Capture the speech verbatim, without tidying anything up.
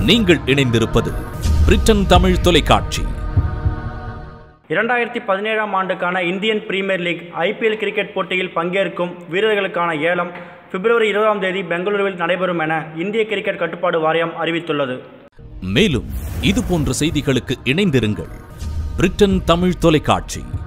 நீங்கள் இணைந்திருப்பது பிரிட்டன் தமிழ் தொலைக்காட்சி. இரண்டாயிரத்தி பதினேழாம் ஆண்டுக்கான Indian Premier League IPL cricket போட்டியில் பங்கேற்கும் வீரர்களுக்கான ஏலம் பிப்ரவரி இருபதாம் தேதி பெங்களூருவில் நடைபெறும் என இந்திய கிரிக்கெட் கட்டுப்பாடு வாரியம் அறிவித்துள்ளது. மேலும் இது போன்ற செய்திகளுக்கு இணைந்திருங்கள் பிரிட்டன் தமிழ் தொலைக்காட்சி.